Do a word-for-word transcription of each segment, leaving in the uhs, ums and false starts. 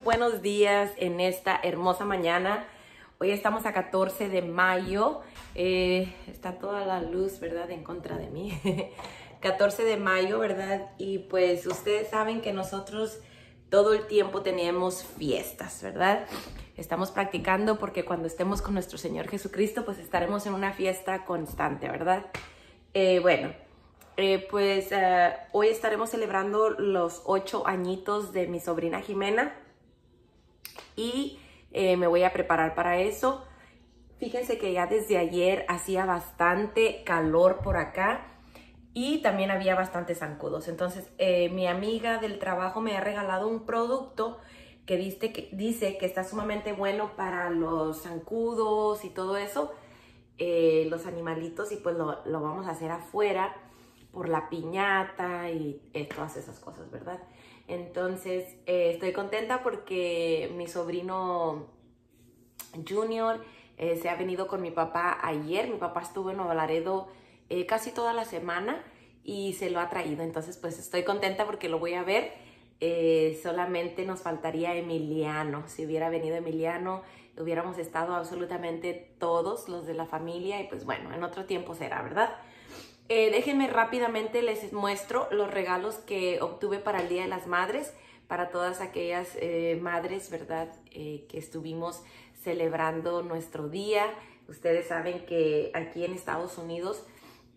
Buenos días en esta hermosa mañana. Hoy estamos a catorce de mayo. Eh, está toda la luz, ¿verdad?, en contra de mí. catorce de mayo, ¿verdad? Y pues ustedes saben que nosotros todo el tiempo tenemos fiestas, ¿verdad? Estamos practicando porque cuando estemos con nuestro Señor Jesucristo, pues estaremos en una fiesta constante, ¿verdad? Eh, bueno, eh, pues uh, hoy estaremos celebrando los ocho añitos de mi sobrina Jimena. Y eh, me voy a preparar para eso. Fíjense que ya desde ayer hacía bastante calor por acá y también había bastantes zancudos. Entonces eh, mi amiga del trabajo me ha regalado un producto que dice, que dice que está sumamente bueno para los zancudos y todo eso, eh, los animalitos, y pues lo, lo vamos a hacer afuera por la piñata y eh, todas esas cosas, ¿verdad? Entonces, eh, estoy contenta porque mi sobrino Junior eh, se ha venido con mi papá ayer. Mi papá estuvo en Nuevo Laredo eh, casi toda la semana y se lo ha traído. Entonces, pues estoy contenta porque lo voy a ver. Eh, solamente nos faltaría Emiliano. Si hubiera venido Emiliano, hubiéramos estado absolutamente todos los de la familia. Y pues bueno, en otro tiempo será, ¿verdad? Eh, déjenme rápidamente les muestro los regalos que obtuve para el Día de las Madres, para todas aquellas eh, madres, ¿verdad?, eh, que estuvimos celebrando nuestro día. Ustedes saben que aquí en Estados Unidos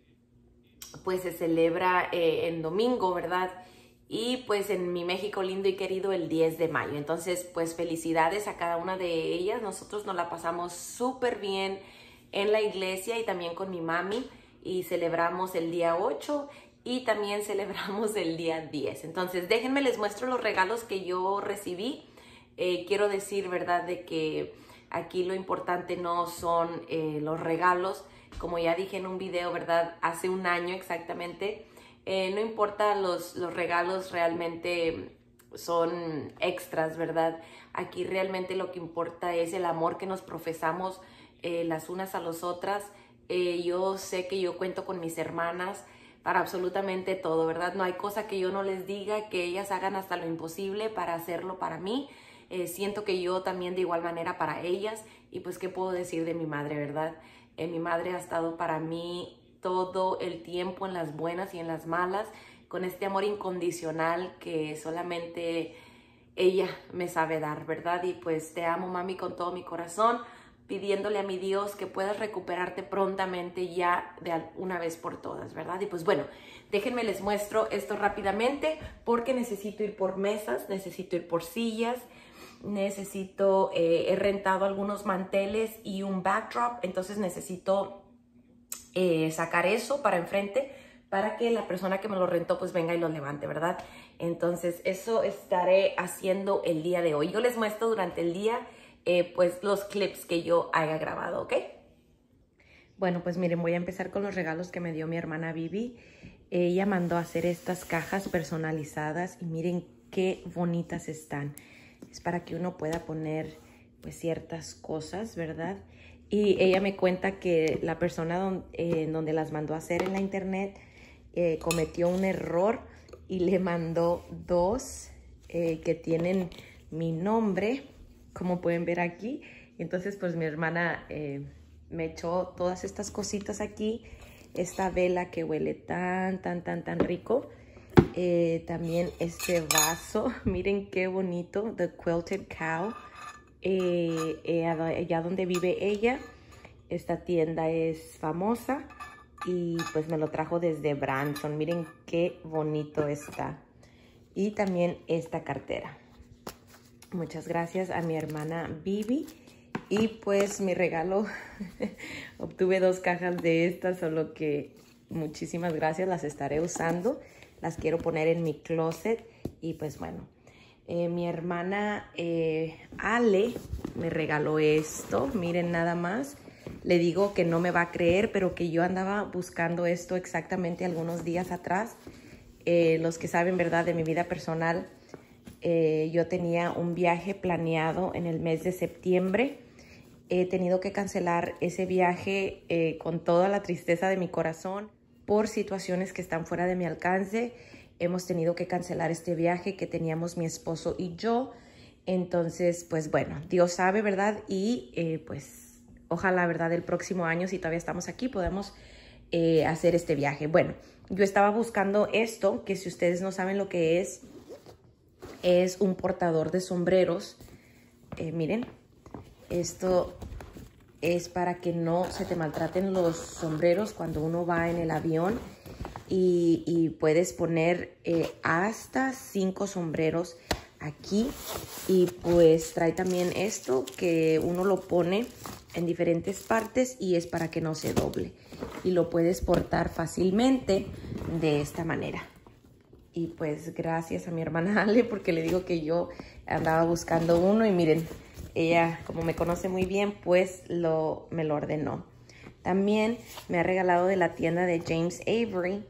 pues se celebra eh, en domingo, ¿verdad? Y pues en mi México lindo y querido el diez de mayo. Entonces pues felicidades a cada una de ellas. Nosotros nos la pasamos súper bien en la iglesia y también con mi mami. Y celebramos el día ocho y también celebramos el día diez. Entonces, déjenme les muestro los regalos que yo recibí. Eh, quiero decir, ¿verdad?, de que aquí lo importante no son eh, los regalos. Como ya dije en un video, ¿verdad?, hace un año exactamente, eh, no importa los, los regalos, realmente son extras, ¿verdad? Aquí realmente lo que importa es el amor que nos profesamos eh, las unas a las otras. Eh, yo sé que yo cuento con mis hermanas para absolutamente todo, ¿verdad? No hay cosa que yo no les diga, que ellas hagan hasta lo imposible para hacerlo para mí. Eh, siento que yo también de igual manera para ellas. Y pues, ¿qué puedo decir de mi madre, verdad? Eh, mi madre ha estado para mí todo el tiempo, en las buenas y en las malas, con este amor incondicional que solamente ella me sabe dar, ¿verdad? Y pues te amo, mami, con todo mi corazón, pidiéndole a mi Dios que puedas recuperarte prontamente ya de una vez por todas, ¿verdad? Y pues bueno, déjenme les muestro esto rápidamente porque necesito ir por mesas, necesito ir por sillas, necesito, eh, he rentado algunos manteles y un backdrop, entonces necesito eh, sacar eso para enfrente para que la persona que me lo rentó pues venga y lo levante, ¿verdad? Entonces eso estaré haciendo el día de hoy. Yo les muestro durante el día Eh, pues los clips que yo haya grabado, ¿ok? Bueno, pues miren, voy a empezar con los regalos que me dio mi hermana Vivi. Ella mandó a hacer estas cajas personalizadas y miren qué bonitas están. Es para que uno pueda poner pues ciertas cosas, ¿verdad? Y ella me cuenta que la persona don, eh, donde las mandó a hacer en la internet eh, cometió un error y le mandó dos eh, que tienen mi nombre, como pueden ver aquí. Entonces pues mi hermana eh, me echó todas estas cositas aquí, esta vela que huele tan tan tan tan rico, eh, también este vaso, miren qué bonito, The Quilted Cow, eh, eh, allá donde vive ella, esta tienda es famosa y pues me lo trajo desde Branson. Miren qué bonito está. Y también esta cartera. Muchas gracias a mi hermana Vivi. Y pues mi regalo, obtuve dos cajas de estas, solo que muchísimas gracias, las estaré usando. Las quiero poner en mi closet. Y pues bueno, eh, mi hermana eh, Ale me regaló esto. Miren nada más. Le digo que no me va a creer, pero que yo andaba buscando esto exactamente algunos días atrás. Eh, los que saben, ¿verdad?, de mi vida personal, Eh, yo tenía un viaje planeado en el mes de septiembre. He tenido que cancelar ese viaje eh, con toda la tristeza de mi corazón por situaciones que están fuera de mi alcance. Hemos tenido que cancelar este viaje que teníamos mi esposo y yo. Entonces, pues bueno, Dios sabe, ¿verdad? Y eh, pues ojalá, ¿verdad? El próximo año, si todavía estamos aquí, podemos eh, hacer este viaje. Bueno, yo estaba buscando esto, que si ustedes no saben lo que es, es un portador de sombreros. Eh, miren, esto es para que no se te maltraten los sombreros cuando uno va en el avión. Y, y puedes poner eh, hasta cinco sombreros aquí. Y pues trae también esto que uno lo pone en diferentes partes y es para que no se doble. Y lo puedes portar fácilmente de esta manera. Y pues gracias a mi hermana Ale, porque le digo que yo andaba buscando uno y miren, ella como me conoce muy bien, pues lo, me lo ordenó. También me ha regalado de la tienda de James Avery.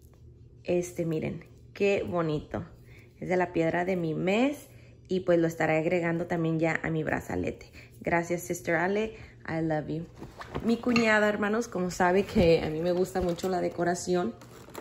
Este, miren, qué bonito. Es de la piedra de mi mes y pues lo estaré agregando también ya a mi brazalete. Gracias, Sister Ale. I love you. Mi cuñada, hermanos, como sabe que a mí me gusta mucho la decoración,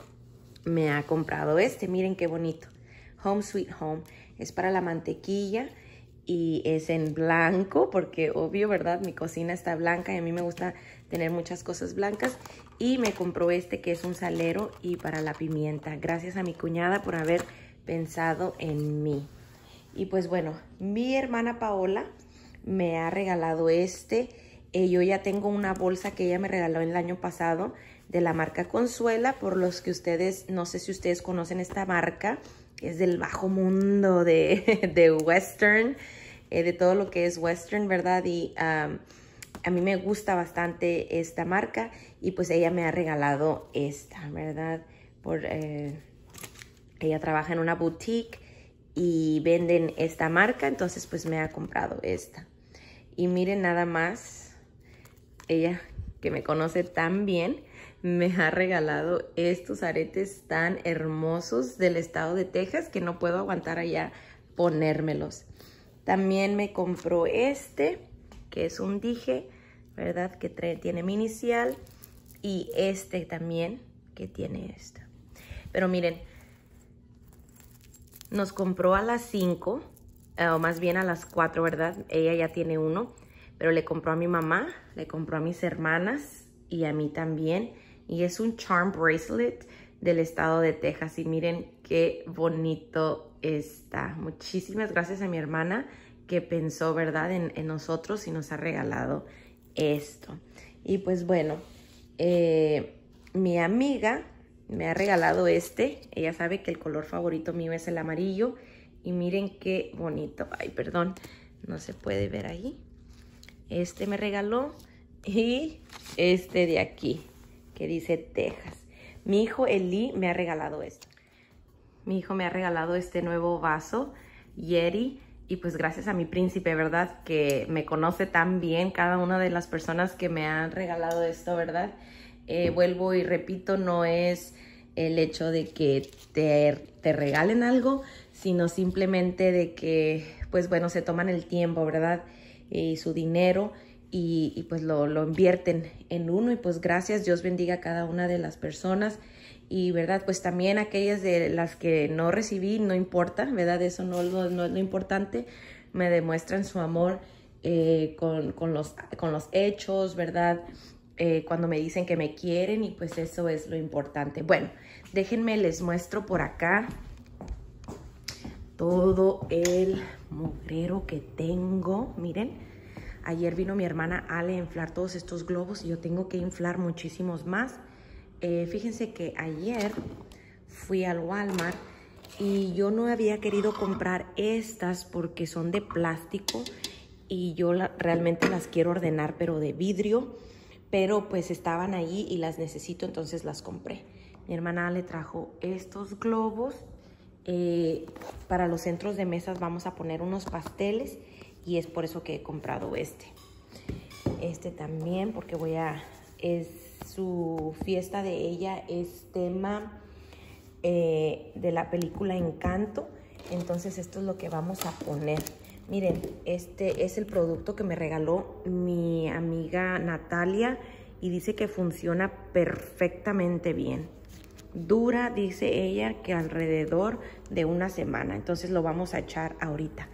me ha comprado este. Miren qué bonito. Home Sweet Home. Es para la mantequilla y es en blanco porque obvio, ¿verdad? Mi cocina está blanca y a mí me gusta tener muchas cosas blancas. Y me compró este que es un salero y para la pimienta. Gracias a mi cuñada por haber pensado en mí. Y pues bueno, mi hermana Paola me ha regalado este. Eh, yo ya tengo una bolsa que ella me regaló el año pasado de la marca Consuela. Por los que ustedes, no sé si ustedes conocen esta marca. Es del bajo mundo de, de western, eh, de todo lo que es western, ¿verdad? Y um, a mí me gusta bastante esta marca y pues ella me ha regalado esta, ¿verdad? Por, eh, ella trabaja en una boutique y venden esta marca, entonces pues me ha comprado esta. Y miren nada más, ella que me conoce tan bien, me ha regalado estos aretes tan hermosos del estado de Texas que no puedo aguantar allá ponérmelos. También me compró este, que es un dije, ¿verdad? Que trae, tiene mi inicial. Y este también, que tiene esto. Pero miren, nos compró a las cinco, o más bien a las cuatro, ¿verdad? Ella ya tiene uno, pero le compró a mi mamá, le compró a mis hermanas y a mí también. Y es un charm bracelet del estado de Texas. Y miren qué bonito está. Muchísimas gracias a mi hermana que pensó, ¿verdad? En, en nosotros y nos ha regalado esto. Y pues bueno, eh, mi amiga me ha regalado este. Ella sabe que el color favorito mío es el amarillo. Y miren qué bonito. Ay, perdón, no se puede ver ahí. Este me regaló y este de aquí, que dice Texas. Mi hijo Eli me ha regalado esto. Mi hijo me ha regalado este nuevo vaso Yeti. Y pues gracias a mi príncipe, ¿verdad? Que me conoce tan bien cada una de las personas que me han regalado esto, ¿verdad? Eh, vuelvo y repito, no es el hecho de que te, te regalen algo, sino simplemente de que, pues bueno, se toman el tiempo, ¿verdad? Y su dinero. Y, y pues lo, lo invierten en uno y pues gracias, Dios bendiga a cada una de las personas y verdad, pues también aquellas de las que no recibí, no importa, verdad, eso no, no, no es lo importante, me demuestran su amor eh, con, con, los, con los hechos, verdad, eh, cuando me dicen que me quieren y pues eso es lo importante. Bueno, déjenme les muestro por acá todo el mugrero que tengo, miren. Ayer vino mi hermana Ale a inflar todos estos globos y yo tengo que inflar muchísimos más. Eh, fíjense que ayer fui al Walmart y yo no había querido comprar estas porque son de plástico y yo la, realmente las quiero ordenar pero de vidrio, pero pues estaban ahí y las necesito, entonces las compré. Mi hermana Ale trajo estos globos. Eh, para los centros de mesas vamos a poner unos pasteles. Y es por eso que he comprado este. Este también, porque voy a... Es su fiesta de ella, es tema eh, de la película Encanto. Entonces esto es lo que vamos a poner. Miren, este es el producto que me regaló mi amiga Natalia. Y dice que funciona perfectamente bien. Dura, dice ella, que alrededor de una semana. Entonces lo vamos a echar ahorita.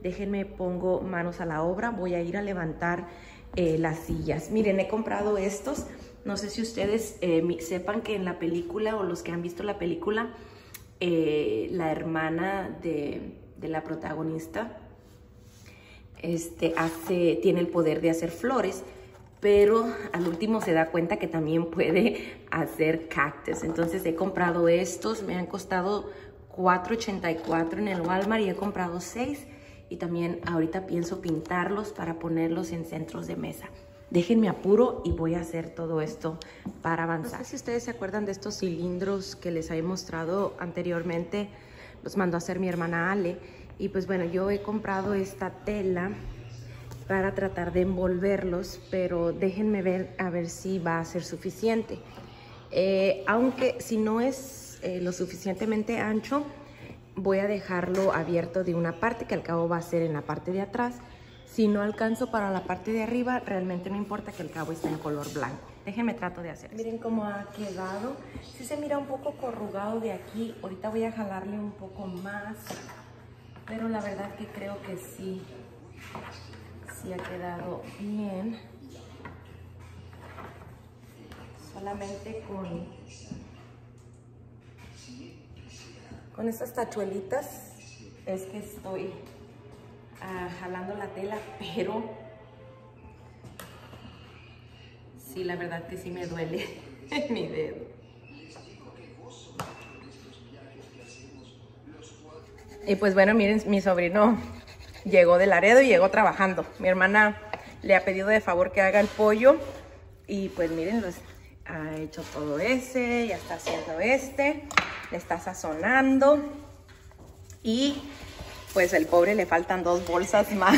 déjenme pongo manos a la obra. Voy a ir a levantar eh, las sillas. Miren, he comprado estos. No sé si ustedes eh, sepan que en la película, o los que han visto la película, eh, la hermana de, de la protagonista este, hace, tiene el poder de hacer flores, pero al último se da cuenta que también puede hacer cactus. Entonces he comprado estos, me han costado cuatro ochenta y cuatro en el Walmart y he comprado seis. Y también ahorita pienso pintarlos para ponerlos en centros de mesa. Déjenme apuro y voy a hacer todo esto para avanzar. No sé si ustedes se acuerdan de estos cilindros que les había mostrado anteriormente. Los mandó a hacer mi hermana Ale. Y pues bueno, yo he comprado esta tela para tratar de envolverlos, pero déjenme ver a ver si va a ser suficiente. Eh, aunque si no es eh, lo suficientemente ancho, voy a dejarlo abierto de una parte, que al cabo va a ser en la parte de atrás. Si no alcanzo para la parte de arriba, realmente no importa, que el cabo esté en color blanco. Déjenme trato de hacer. Miren cómo ha quedado. Sí se mira un poco corrugado de aquí. Ahorita voy a jalarle un poco más, pero la verdad que creo que sí. Sí ha quedado bien. Solamente con, con estas tachuelitas es que estoy uh, jalando la tela, pero sí, la verdad que sí me duele mi dedo. Y pues bueno, miren, mi sobrino llegó de Laredo y llegó trabajando. Mi hermana le ha pedido de favor que haga el pollo y pues miren, los ha hecho todo ese, ya está haciendo este, le está sazonando y pues el pobre le faltan dos bolsas más.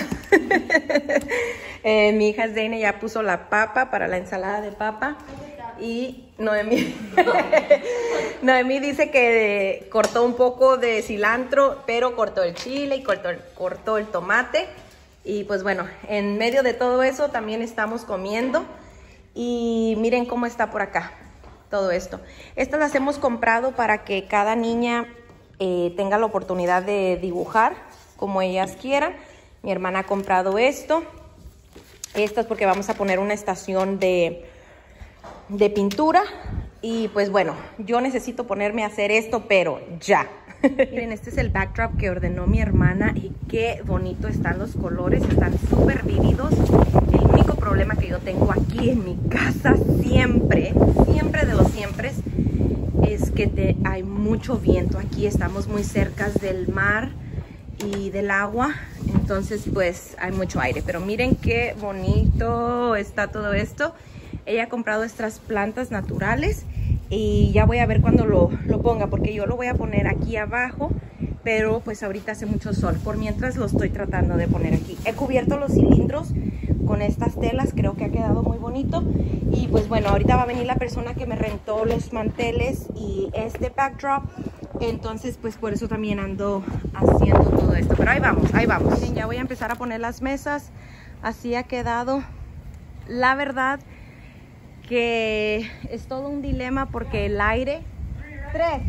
eh, mi hija Zane ya puso la papa para la ensalada de papa y Noemí, Noemí dice que cortó un poco de cilantro, pero cortó el chile y cortó, cortó el tomate. Y pues bueno, en medio de todo eso también estamos comiendo. Y miren cómo está por acá todo esto. Estas las hemos comprado para que cada niña eh, tenga la oportunidad de dibujar como ellas quieran. Mi hermana ha comprado esto. Estas porque vamos a poner una estación de, de pintura. Y pues bueno, yo necesito ponerme a hacer esto, pero ya. Miren, este es el backdrop que ordenó mi hermana y qué bonito están los colores. Están súper vívidos. El único problema que yo tengo aquí en mi casa siempre, siempre de los siempre, es que te, hay mucho viento. Aquí estamos muy cerca del mar y del agua, entonces pues hay mucho aire. Pero miren qué bonito está todo esto. Ella ha comprado estas plantas naturales y ya voy a ver cuando lo, lo ponga, porque yo lo voy a poner aquí abajo, pero pues ahorita hace mucho sol. Por mientras lo estoy tratando de poner aquí. He cubierto los cilindros con estas telas, creo que ha quedado muy bonito. Y pues bueno, ahorita va a venir la persona que me rentó los manteles y este backdrop, entonces pues por eso también ando haciendo todo esto. Pero ahí vamos, ahí vamos. Bien, ya voy a empezar a poner las mesas. Así ha quedado. La verdad que es todo un dilema porque el aire tres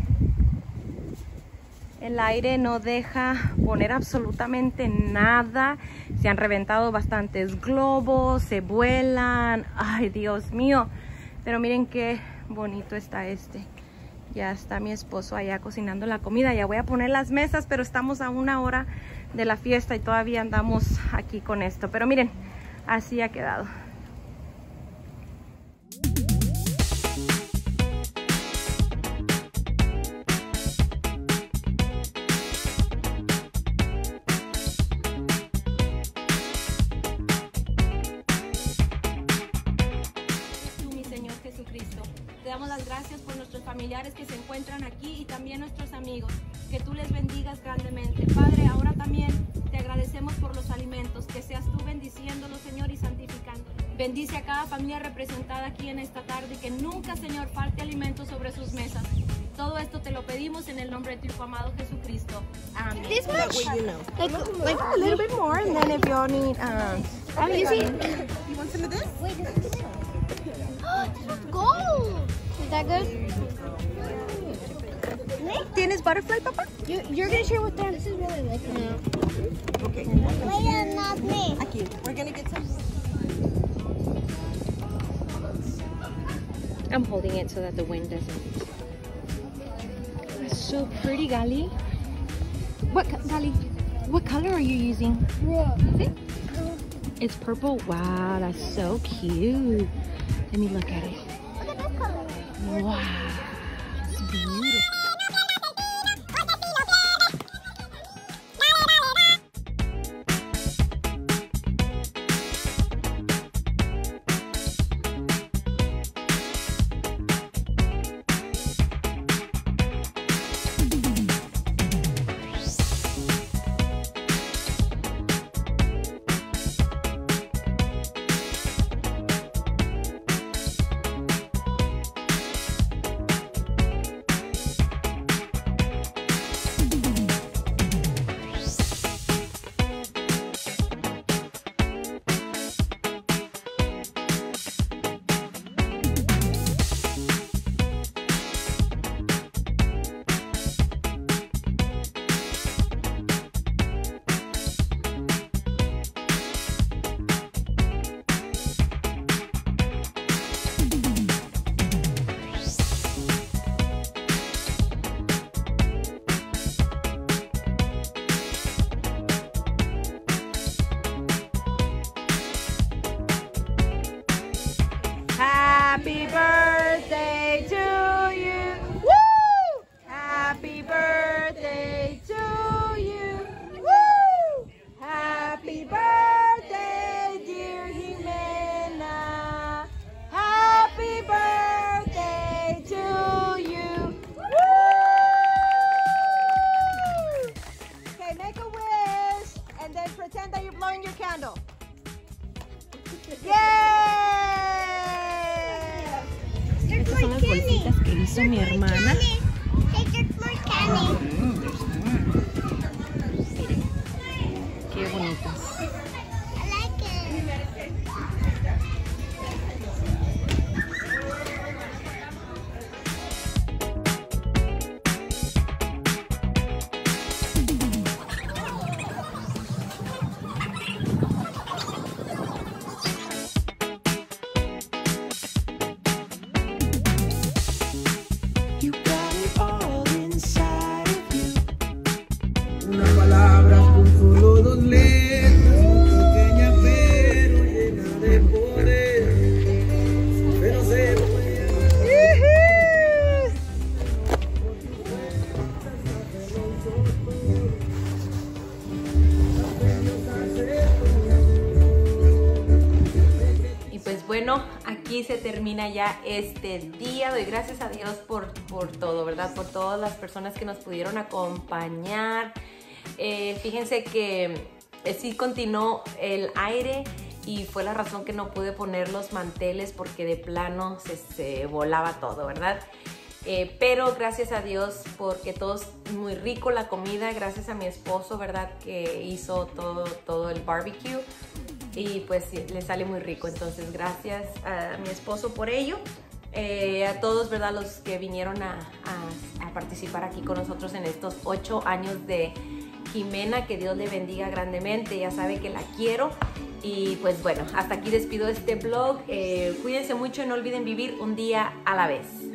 el aire no deja poner absolutamente nada. Se han reventado bastantes globos, se vuelan. Ay, Dios mío. Pero miren qué bonito está este. Ya está mi esposo allá cocinando la comida. Ya voy a poner las mesas, pero estamos a una hora de la fiesta y todavía andamos aquí con esto. Pero miren, así ha quedado. Te damos las gracias por nuestros familiares que se encuentran aquí y también nuestros amigos. Que tú les bendigas grandemente. Padre, ahora también te agradecemos por los alimentos. Que seas tú bendiciéndolos, Señor, y santificando. Bendice a cada familia representada aquí en esta tarde y que nunca, Señor, falte alimento sobre sus mesas. Todo esto te lo pedimos en el nombre de tu Hijo amado Jesucristo. Amén. This much? You know. Like, like A little bit more, and then if y'all need, um, I'm using. You want some of this? Wait, this is gold. Is that good? ¿Tienes butterfly, papá? You, you're gonna share with them. This is really like No. Okay. Wait, not me. Aquí. We're gonna get some. I'm holding it so that the wind doesn't. That's so pretty, Gali. What, Gali? What color are you using? Red. It's purple. Wow, that's so cute. Let me look at it. Look at this color. Wow, it's beautiful. Happy birthday to you. Woo! Happy birthday to you. Woo! Happy birthday, dear Jimena. Happy birthday to you. Woo! Okay, make a wish and then pretend that you're blowing your candle. Yay! Estas son las bolsitas que hizo mi hermana. Qué bonitas. Unas palabras con solo dos letras, pequeña pero llena de poder, pero se puede. Y pues bueno, aquí se termina ya este día. Doy gracias a Dios por, por todo, ¿verdad? Por todas las personas que nos pudieron acompañar. Eh, fíjense que eh, sí continuó el aire y fue la razón que no pude poner los manteles porque de plano se, se volaba todo, ¿verdad? Eh, pero gracias a Dios porque todo es muy rico la comida, gracias a mi esposo, ¿verdad? Que hizo todo, todo el barbecue y pues le sale muy rico. Entonces gracias a mi esposo por ello. Eh, a todos, ¿verdad? Los que vinieron a, a, a participar aquí con nosotros en estos ocho años de Jimena, que Dios le bendiga grandemente, ya sabe que la quiero. Y pues bueno, hasta aquí despido este vlog. Eh, cuídense mucho y no olviden vivir un día a la vez.